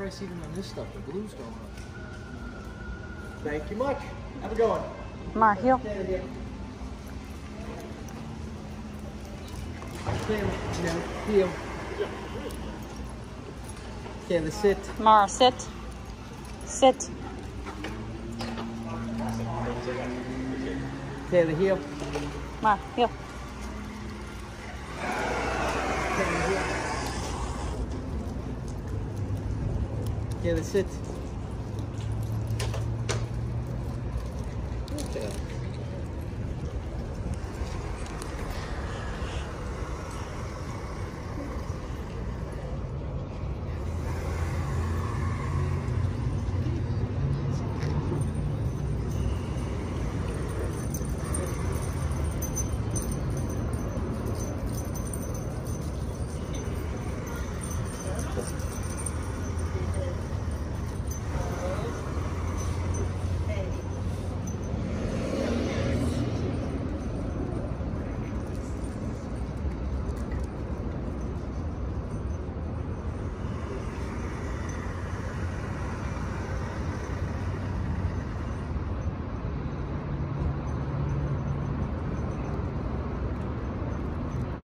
press even on this stuff. The glue's going on. Thank you much. Have a good one. Maar, heel. Heel. Taylor, sit. Maar, sit. Sit. Taylor, heel. Maar, heel. Taylor, sit.